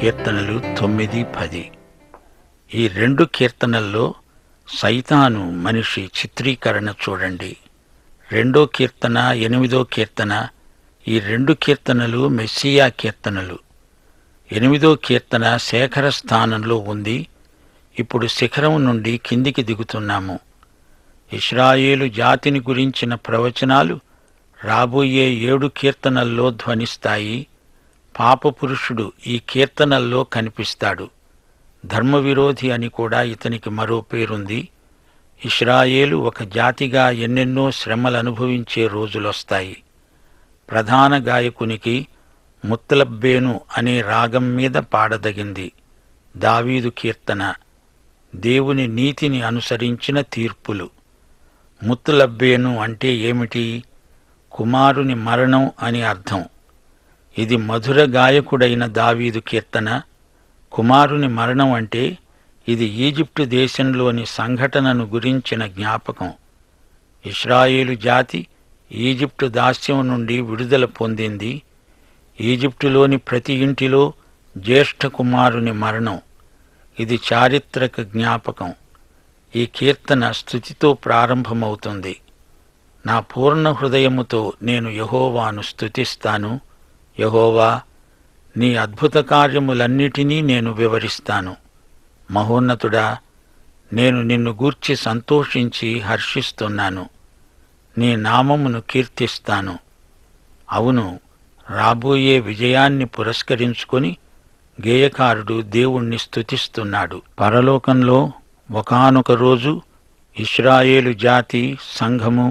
కీర్తనలు 9, 10. ఈ 2 కీర్తనల్లో సైతాను మనిషి చిత్రీకరణ చూడండి. 2వ కీర్తన, 8వ కీర్తన, ఈ 2 కీర్తనలు మెస్సియా కీర్తనలు. 8వ కీర్తన శేఖర స్థానంలో ఉంది. ఇప్పుడు శిఖరం నుండి కిందికి దిగుతున్నాము. ఇశ్రాయేలు జాతిని గురించిన ప్రవచనాలు రాబోయే 7 కీర్తనల్లో ధ్వనిస్తాయి. పాపపురుషుడు ఈ కీర్తనల్లో కనిపిస్తాడు. ధర్మవిరోధి అని కూడా ఇతనికి మరో పేరుంది. ఇశ్రాయేలు ఒక జాతిగా ఎన్నెన్నో శ్రమలనుభవించే రోజులొస్తాయి. ప్రధాన గాయకునికి ముత్తలబ్బేను అనే రాగం మీద పాడదగింది. దావీదు కీర్తన, దేవుని నీతిని అనుసరించిన తీర్పులు. ముత్తలబ్బేను అంటే ఏమిటి? కుమారుని మరణం అని అర్థం. ఇది మధుర గాయకుడైన దావీదు కీర్తన. కుమారుని మరణం అంటే ఇది ఈజిప్టు దేశంలోని సంఘటనను గురించిన జ్ఞాపకం. ఇశ్రాయేలు జాతి ఈజిప్టు దాస్యం నుండి విడుదల పొందింది. ఈజిప్టులోని ప్రతి ఇంటిలో జ్యేష్ఠ కుమారుని మరణం. ఇది చారిత్రక జ్ఞాపకం. ఈ కీర్తన స్తుతితో ప్రారంభమవుతుంది. నా పూర్ణ హృదయముతో నేను యెహోవాను స్తుతిస్తాను. యెహోవా, నీ అద్భుత కార్యములన్నిటినీ నేను వివరిస్తాను. మహోన్నతుడా, నేను నిన్ను గూర్చి సంతోషించి హర్షిస్తున్నాను. నీ నామమును కీర్తిస్తాను. అవును, రాబోయే విజయాన్ని పురస్కరించుకొని గేయకారుడు దేవుణ్ణి స్తుతిస్తున్నాడు. పరలోకంలో ఒకానొక రోజు ఇశ్రాయేలు జాతి సంఘము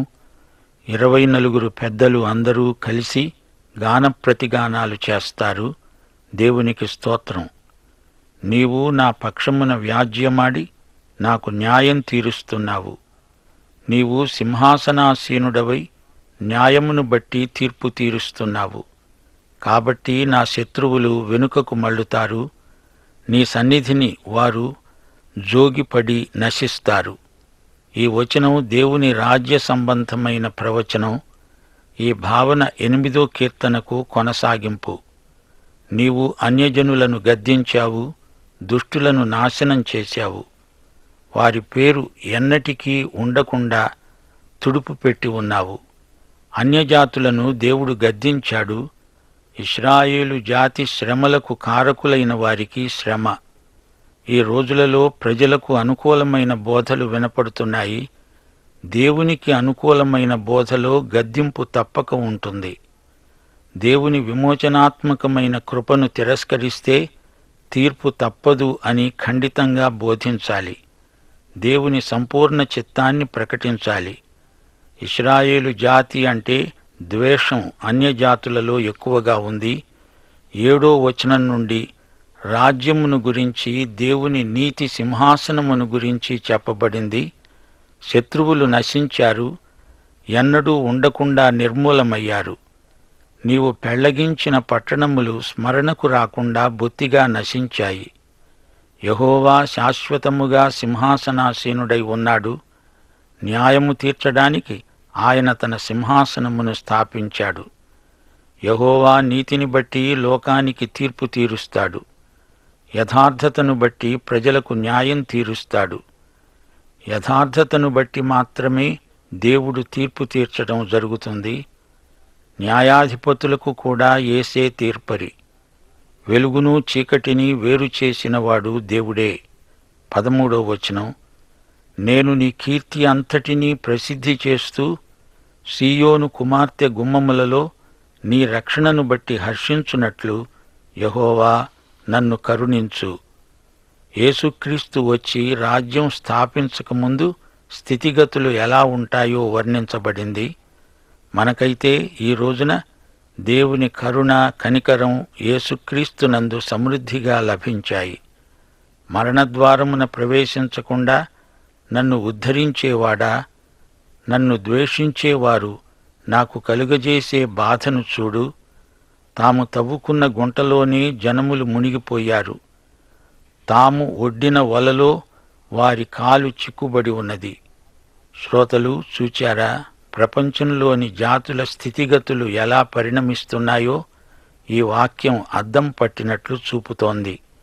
24 పెద్దలు అందరూ కలిసి గానప్రతిగానాలు చేస్తారు. దేవునికి స్తోత్రం. నీవు నా పక్షమున వ్యాజ్యమాడి నాకు న్యాయం తీరుస్తున్నావు. నీవు సింహాసనాసీనుడవై న్యాయమును బట్టి తీర్పు తీరుస్తున్నావు. కాబట్టి నా శత్రువులు వెనుకకు మళ్ళుతారు. నీ సన్నిధిని వారు జోగిపడి నశిస్తారు. ఈ వచనం దేవుని రాజ్య సంబంధమైన ప్రవచనం. ఈ భావన 8వ కీర్తనకు కొనసాగింపు. నీవు అన్యజనులను గద్దించావు, దుష్టులను నాశనం చేశావు. వారి పేరు ఎన్నటికీ ఉండకుండా తుడుపు పెట్టి ఉన్నావు. అన్యజాతులను దేవుడు గద్దించాడు. ఇశ్రాయేలు జాతి శ్రమలకు కారకులైన వారికి శ్రమ. ఈ రోజులలో ప్రజలకు అనుకూలమైన బోధలు వినపడుతున్నాయి. దేవునికి అనుకూలమైన బోధలో గద్దింపు తప్పక ఉంటుంది. దేవుని విమోచనాత్మకమైన కృపను తిరస్కరిస్తే తీర్పు తప్పదు అని ఖండితంగా బోధించాలి. దేవుని సంపూర్ణ చిత్తాన్ని ప్రకటించాలి. ఇశ్రాయేలు జాతి అంటే ద్వేషం అన్యజాతులలో ఎక్కువగా ఉంది. 7వ వచనం నుండి రాజ్యమును గురించి, దేవుని నీతి సింహాసనమును గురించి చెప్పబడింది. శత్రువులు నశించారు, ఎన్నడూ ఉండకుండా నిర్మూలమయ్యారు. నీవు పెళ్లగించిన పట్టణములు స్మరణకు రాకుండా బొత్తిగా నశించాయి. యెహోవా శాశ్వతముగా సింహాసనాసీనుడై ఉన్నాడు. న్యాయము తీర్చడానికి ఆయన తన సింహాసనమును స్థాపించాడు. యెహోవా నీతిని బట్టి లోకానికి తీర్పు తీరుస్తాడు. యథార్థతను బట్టి ప్రజలకు న్యాయం తీరుస్తాడు. యథార్థతను బట్టి మాత్రమే దేవుడు తీర్పు తీర్చడం జరుగుతుంది. న్యాయాధిపతులకు కూడా యేసే తీర్పరి. వెలుగును చీకటిని వేరు చేసినవాడు దేవుడే. 13వ వచనం, నేను నీ కీర్తి అంతటినీ ప్రసిద్ధి చేస్తూ సీయోను కుమార్తె గుమ్మములలో నీ రక్షణను బట్టి హర్షించున్నట్లు యెహోవా నన్ను కరుణించు. యేసుక్రీస్తు వచ్చి రాజ్యం స్థాపించకముందు స్థితిగతులు ఎలా ఉంటాయో వర్ణించబడింది. మనకైతే ఈ రోజున దేవుని కరుణ, కనికరం యేసుక్రీస్తునందు సమృద్ధిగా లభించాయి. మరణద్వారమున ప్రవేశించకుండా నన్ను ఉద్ధరించేవాడా, నన్ను ద్వేషించేవారు నాకు కలుగజేసే బాధను చూడు. తాము తవ్వుకున్న గుంటలోనే జనములు మునిగిపోయారు. తాము ఒడ్డిన వలలో వారి కాలు చిక్కుబడి ఉన్నది. శ్రోతలు చూచారా? ప్రపంచంలోని జాతుల స్థితిగతులు ఎలా పరిణమిస్తున్నాయో ఈ వాక్యం అద్దం పట్టినట్లు చూపుతోంది.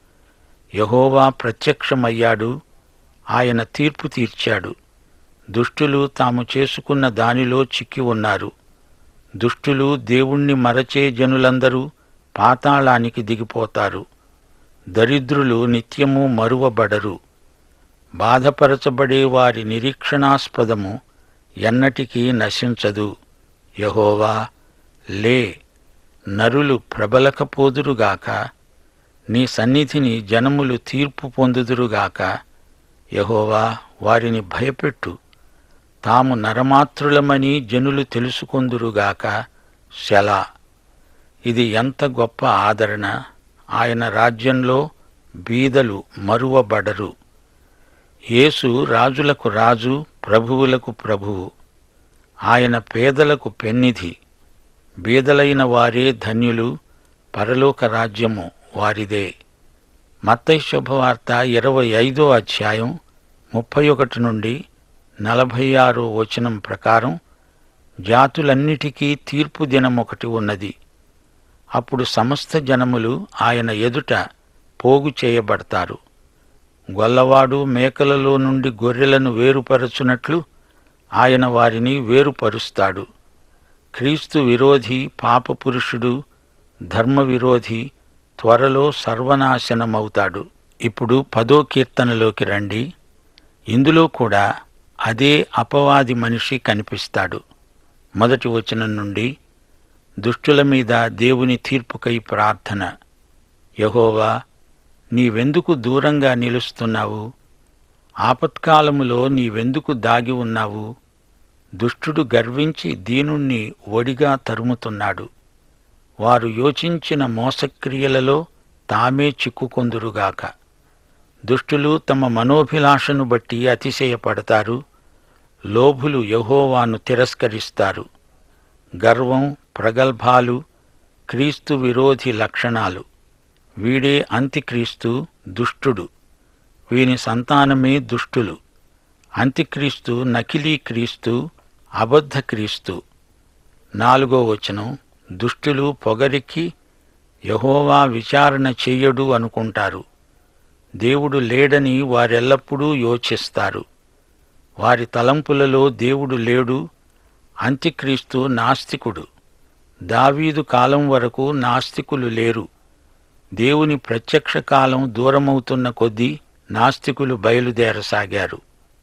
యెహోవా ప్రత్యక్షమయ్యాడు, ఆయన తీర్పు తీర్చాడు. దుష్టులు తాము చేసుకున్న దానిలో చిక్కి ఉన్నారు. దుష్టులు దేవుణ్ణి మరచే జనులందరూ పాతాళానికి దిగిపోతారు. దరిద్రులు నిత్యము మరువబడరు. బాధపరచబడే వారి నిరీక్షణాస్పదము ఎన్నటికీ నశించదు. యెహోవా, లే, నరులు ప్రబలకపోదురుగాక, నీ సన్నిధిని జనములు తీర్పు పొందుదురుగాక. యెహోవా, వారిని భయపెట్టు, తాము నరమాత్రులమని జనులు తెలుసుకొందురుగాక. సెలా. ఇది ఎంత గొప్ప ఆదరణ! ఆయన రాజ్యంలో బీదలు మరువబడరు. యేసు రాజులకు రాజు, ప్రభువులకు ప్రభువు. ఆయన పేదలకు పెన్నిధి. బీదలైన వారే ధన్యులు, పరలోక రాజ్యము వారిదే. మత్తయి శుభవార్త 25వ అధ్యాయం 31 నుండి 46వ వచనం ప్రకారం జాతులన్నిటికీ తీర్పు దినమొకటి ఉన్నది. అప్పుడు సమస్త జనములు ఆయన ఎదుట పోగు చేయబడతారు. గొల్లవాడు మేకలలో నుండి గొర్రెలను వేరుపరచునట్లు ఆయన వారిని వేరుపరుస్తాడు. క్రీస్తు విరోధి, పాపపురుషుడు, ధర్మ విరోధి త్వరలో సర్వనాశనమవుతాడు. ఇప్పుడు 10వ కీర్తనలోకి రండి. ఇందులో కూడా అదే అపవాది మనిషి కనిపిస్తాడు. 1వ వచనం నుండి దుష్టుల మీద దేవుని తీర్పుకై ప్రార్థన. యెహోవా, నీవెందుకు దూరంగా నిలుస్తున్నావు? ఆపత్కాలములో నీవెందుకు దాగి ఉన్నావు? దుష్టుడు గర్వించి దీనుణ్ణి ఒడిగా తరుముతున్నాడు. వారు యోచించిన మోసక్రియలలో తామే చిక్కుకొందురుగాక. దుష్టులు తమ మనోభిలాషను బట్టి అతిశయపడతారు. లోభులు యెహోవాను తిరస్కరిస్తారు. గర్వం, ప్రగల్భాలు క్రీస్తు విరోధి లక్షణాలు. వీడే అంత్యక్రీస్తు, దుష్టుడు. వీని సంతానమే దుష్టులు. అంత్యక్రీస్తు నకిలీ క్రీస్తు, అబద్ధ క్రీస్తు. 4వ వచనం, దుష్టులు పొగరెక్కి యెహోవా విచారణ చెయ్యడు అనుకుంటారు. దేవుడు లేడని వారెల్లప్పుడూ యోచిస్తారు. వారి తలంపులలో దేవుడు లేడు. అంత్యక్రీస్తు నాస్తికుడు. దావీదు కాలం వరకు నాస్తికులు లేరు. దేవుని ప్రత్యక్ష కాలం దూరమవుతున్న కొద్దీ నాస్తికులు బయలుదేరసాగారు.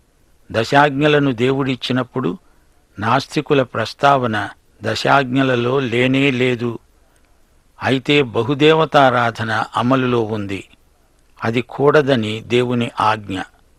దశాజ్ఞలను దేవుడిచ్చినప్పుడు నాస్తికుల ప్రస్తావన దశాజ్ఞలలో లేనే లేదు. అయితే బహుదేవతారాధన అమలులో ఉంది. అది కూడదని దేవుని ఆజ్ఞ.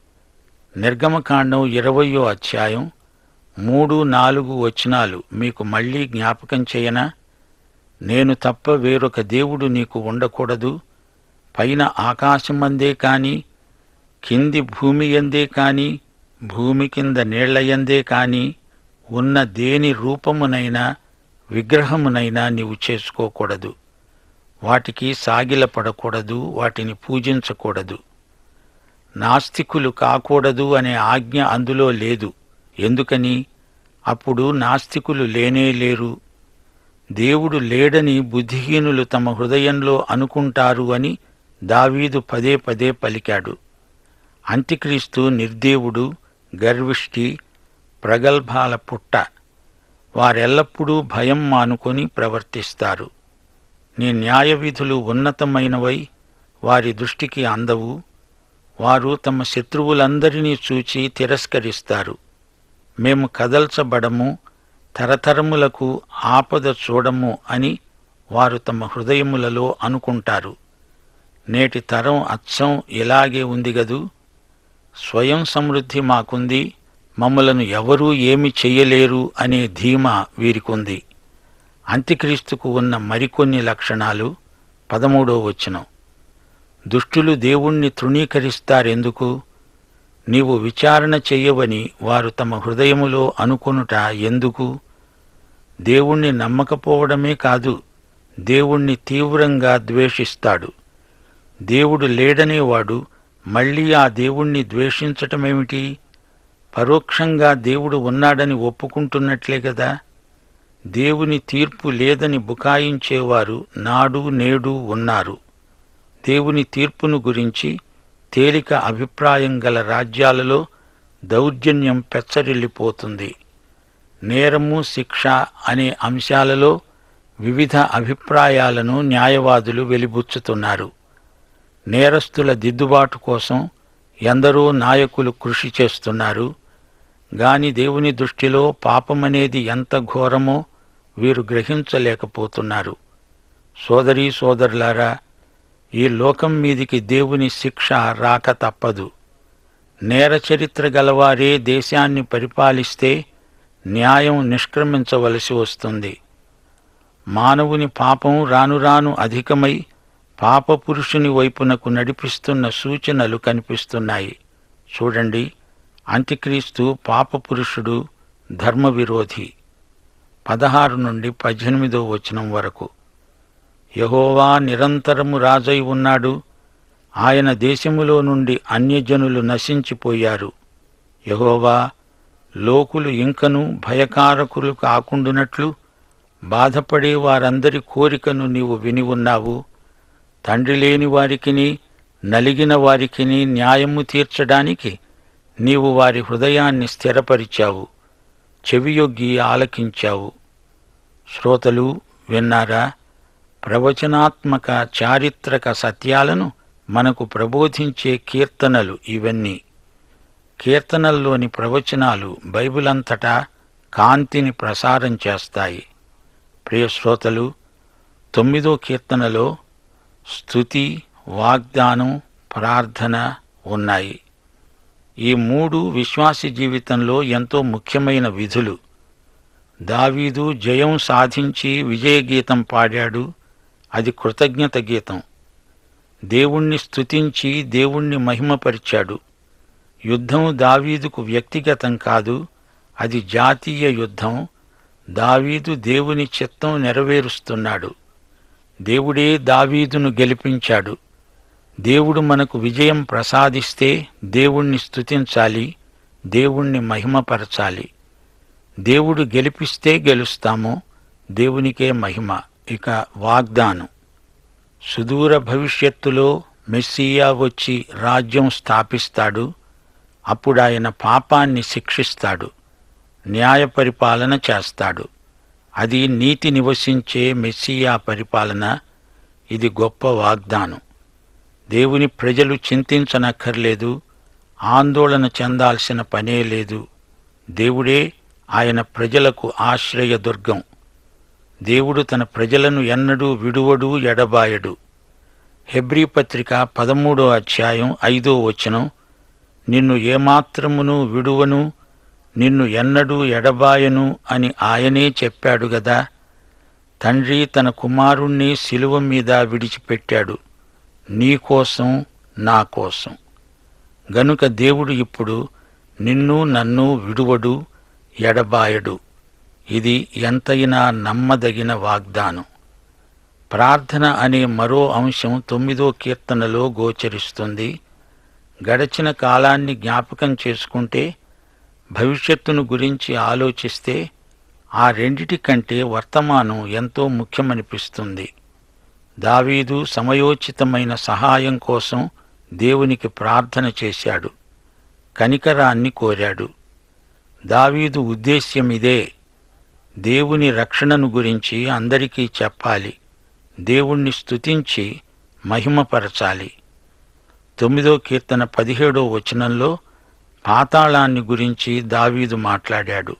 నిర్గమకాండం 20వ అధ్యాయం 3, 4 వచనాలు మీకు మళ్లీ జ్ఞాపకం చేయనా? నేను తప్ప వేరొక దేవుడు నీకు ఉండకూడదు. పైన ఆకాశమందే కాని, కింది భూమి యందే కాని, భూమి కింద నీళ్లయందే కాని ఉన్న దేని రూపమునైనా విగ్రహమునైనా నీవు చేసుకోకూడదు. వాటికి సాగిలపడకూడదు, వాటిని పూజించకూడదు. నాస్తికులు కాకూడదు అనే ఆజ్ఞ అందులో లేదు. ఎందుకని? అప్పుడు నాస్తికులు లేనే లేరు. దేవుడు లేడని బుద్ధిహీనులు తమ హృదయంలో అనుకుంటారు అని దావీదు పదే పదే పలికాడు. అంత్యక్రీస్తు నిర్దేవుడు, గర్విష్టి, ప్రగల్భాల పుట్ట. వారెల్లప్పుడూ భయం మానుకొని ప్రవర్తిస్తారు. నీ న్యాయవిధులు ఉన్నతమైనవై వారి దృష్టికి అందవు. వారు తమ శత్రువులందరినీ చూచి తిరస్కరిస్తారు. మేము కదల్చబడము, తరతరములకు ఆపద చూడము అని వారు తమ హృదయములలో అనుకుంటారు. నేటి తరం అచ్చం ఇలాగే ఉంది గదూ. స్వయం సమృద్ధి మాకుంది, మమ్మలను ఎవరూ ఏమి చెయ్యలేరు అనే ధీమా వీరికుంది. అంత్యక్రీస్తుకు ఉన్న మరికొన్ని లక్షణాలు. 13వ వచనం, దుష్టులు దేవుణ్ణి తృణీకరిస్తారెందుకు? నీవు విచారణ చెయ్యవని వారు తమ హృదయములో అనుకొనుట ఎందుకు? దేవుణ్ణి నమ్మకపోవడమే కాదు, దేవుణ్ణి తీవ్రంగా ద్వేషిస్తాడు. దేవుడు లేడనేవాడు మళ్లీ ఆ దేవుణ్ణి ద్వేషించటమేమిటి? పరోక్షంగా దేవుడు ఉన్నాడని ఒప్పుకుంటున్నట్లే గదా. దేవుని తీర్పు లేదని బుకాయించేవారు నాడు నేడు ఉన్నారు. దేవుని తీర్పును గురించి తేలిక అభిప్రాయం గల రాజ్యాలలో దౌర్జన్యం పెచ్చరిల్లిపోతుంది. నేరము, శిక్ష అనే అంశాలలో వివిధ అభిప్రాయాలను న్యాయవాదులు వెలిబుచ్చుతున్నారు. నేరస్తుల దిద్దుబాటు కోసం ఎందరో నాయకులు కృషి చేస్తున్నారు. గాని దేవుని దృష్టిలో పాపమనేది ఎంత ఘోరమో వీరు గ్రహించలేకపోతున్నారు. సోదరీ సోదరులారా, ఈ లోకం మీదికి దేవుని శిక్ష రాక తప్పదు. నేర చరిత్ర గలవారే దేశాన్ని పరిపాలిస్తే న్యాయం నిష్క్రమించవలసి వస్తుంది. మానవుని పాపం రానురాను అధికమై పాపపురుషుని వైపునకు నడిపిస్తున్న సూచనలు కనిపిస్తున్నాయి. చూడండి, అంత్యక్రీస్తు పాపపురుషుడు, ధర్మవిరోధి. 16 నుండి 18 వచనం వరకు. యెహోవా నిరంతరము రాజై ఉన్నాడు. ఆయన దేశములో నుండి అన్యజనులు నశించిపోయారు. యెహోవా, లోకులు ఇంకను భయకారకులు కాకుండునట్లు బాధపడే వారందరి కోరికను నీవు విని ఉన్నావు. తండ్రి లేని వారికిని నలిగిన వారికిని న్యాయము తీర్చడానికి నీవు వారి హృదయాన్ని స్థిరపరిచావు. చెవియొగ్గి ఆలకించావు. శ్రోతలు విన్నారా? ప్రవచనాత్మక చారిత్రక సత్యాలను మనకు ప్రబోధించే కీర్తనలు ఇవన్నీ. కీర్తనల్లోని ప్రవచనాలు బైబిలంతటా కాంతిని ప్రసారం చేస్తాయి. ప్రియ శ్రోతలు, 9వ కీర్తనలో స్తుతి, వాగ్దానం, ప్రార్థన ఉన్నాయి. ఈ 3 విశ్వాసి జీవితంలో ఎంతో ముఖ్యమైన విధులు. దావీదు జయం సాధించి విజయగీతం పాడాడు. అది కృతజ్ఞత గీతం. దేవుణ్ణి స్తుతించి దేవుణ్ణి మహిమపరిచాడు. యుద్ధం దావీదుకు వ్యక్తిగతం కాదు, అది జాతీయ యుద్ధం. దావీదు దేవుని చిత్తం నెరవేరుస్తున్నాడు. దేవుడే దావీదును గెలిపించాడు. దేవుడు మనకు విజయం ప్రసాదిస్తే దేవుణ్ణి స్తుతించాలి, దేవుణ్ణి మహిమపరచాలి. దేవుడు గెలిపిస్తే గెలుస్తాము, దేవునికే మహిమ. ఇక వాగ్దానం. సుదూర భవిష్యత్తులో మెస్సియా వచ్చి రాజ్యం స్థాపిస్తాడు. అప్పుడాయన పాపాన్ని శిక్షిస్తాడు, న్యాయ పరిపాలన చేస్తాడు. అది నీతి నివసించే మెస్సియా పరిపాలన. ఇది గొప్ప వాగ్దానం. దేవుని ప్రజలు చింతించనక్కర్లేదు, ఆందోళన చెందాల్సిన పనే లేదు. దేవుడే ఆయన ప్రజలకు ఆశ్రయదుర్గం. దేవుడు తన ప్రజలను ఎన్నడూ విడువడు, ఎడబాయడు. హెబ్రీ పత్రిక 13వ అధ్యాయం 5వ వచనం, నిన్ను ఏమాత్రమును విడువను, నిన్ను ఎన్నడూ ఎడబాయను అని ఆయనే చెప్పాడు గదా. తండ్రి తన కుమారుణ్ణి శిలువ మీద విడిచిపెట్టాడు, నీకోసం, నా కోసం. గనుక దేవుడు ఇప్పుడు నిన్ను నన్ను విడువడు, ఎడబాయడు. ఇది ఎంతైనా నమ్మదగిన వాగ్దానం. ప్రార్థన అనే మరో అంశం 9వ కీర్తనలో గోచరిస్తుంది. గడచిన కాలాన్ని జ్ఞాపకం చేసుకుంటే, భవిష్యత్తును గురించి ఆలోచిస్తే ఆ రెండిటి కంటే వర్తమానం ఎంతో ముఖ్యమనిపిస్తుంది. దావీదు సమయోచితమైన సహాయం కోసం దేవునికి ప్రార్థన చేశాడు, కనికరాన్ని కోరాడు. దావీదు ఉద్దేశ్యమిదే. దేవుని రక్షణను గురించి అందరికీ చెప్పాలి, దేవుణ్ణి స్తుతించి మహిమపరచాలి. 9వ కీర్తన 17వ వచనంలో పాతాళాన్ని గురించి దావీదు మాట్లాడాడు.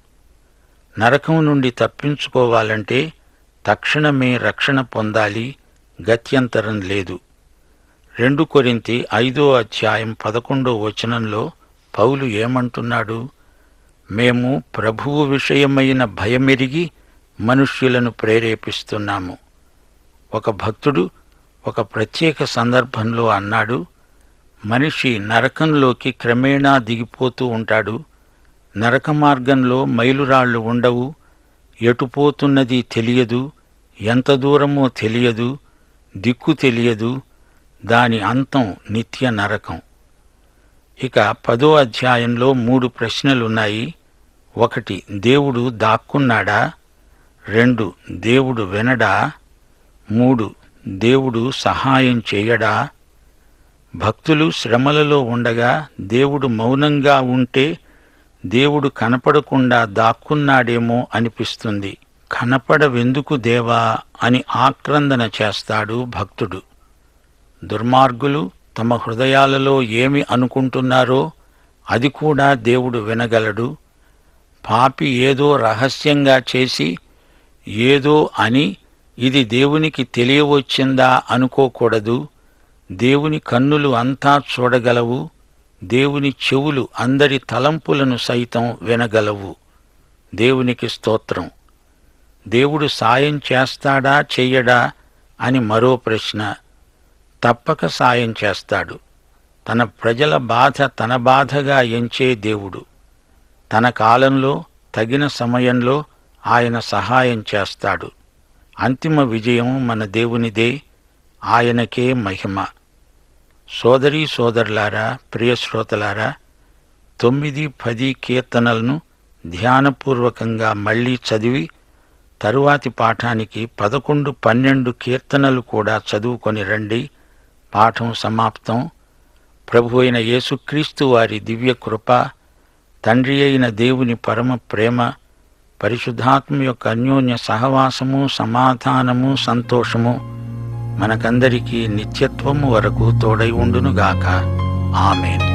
నరకం నుండి తప్పించుకోవాలంటే తక్షణమే రక్షణ పొందాలి, గత్యంతరం లేదు. 2 కొరింథీ 5వ అధ్యాయం 11వ వచనంలో పౌలు ఏమంటున్నాడు? మేము ప్రభువు విషయమైన భయమెరిగి మనుష్యులను ప్రేరేపిస్తున్నాము. ఒక భక్తుడు ఒక ప్రత్యేక సందర్భంలో అన్నాడు, మనిషి నరకంలోకి క్రమేణా దిగిపోతూ ఉంటాడు. నరక మార్గంలో మైలురాళ్లు ఉండవు, ఎటుపోతున్నది తెలియదు, ఎంత దూరమో తెలియదు, దిక్కు తెలియదు, దాని అంతం నిత్య నరకం. ఇక 10వ అధ్యాయంలో 3 ప్రశ్నలున్నాయి. 1, దేవుడు దాక్కున్నాడా? 2, దేవుడు వినడా? 3, దేవుడు సహాయం చేయడా? భక్తులు శ్రమలలో ఉండగా దేవుడు మౌనంగా ఉంటే దేవుడు కనపడకుండా దాక్కున్నాడేమో అనిపిస్తుంది. కనపడవెందుకు దేవా అని ఆక్రందన చేస్తాడు భక్తుడు. దుర్మార్గులు తమ హృదయాలలో ఏమి అనుకుంటున్నారో అది కూడా దేవుడు వినగలడు. పాపి ఏదో రహస్యంగా చేసి ఏదో అని ఇది దేవునికి తెలియవచ్చిందా అనుకోకూడదు. దేవుని కన్నులు అంతా చూడగలవు. దేవుని చెవులు అందరి తలంపులను సైతం వినగలవు. దేవునికి స్తోత్రం. దేవుడు సాయం చేస్తాడా చెయ్యడా అని మరో ప్రశ్న. తప్పక సాయం చేస్తాడు. తన ప్రజల బాధ తన బాధగా ఎంచే దేవుడు. తన కాలంలో తగిన సమయంలో ఆయన సహాయం చేస్తాడు. అంతిమ విజయం మన దేవునిదే. ఆయనకే మహిమ. సోదరీ సోదరులారా, ప్రియశ్రోతలారా, 9, 10 కీర్తనలను ధ్యానపూర్వకంగా మళ్లీ చదివి తరువాతి పాఠానికి 11, 12 కీర్తనలు కూడా చదువుకొని రండి. పాఠం సమాప్తం. ప్రభు అయిన యేసుక్రీస్తు వారి దివ్య కృప, తండ్రి అయిన దేవుని పరమ ప్రేమ, పరిశుద్ధాత్మ యొక్క అన్యోన్య సహవాసము, సమాధానము, సంతోషము మనకందరికీ నిత్యత్వము వరకు తోడై ఉండునుగాక. ఆమేన్.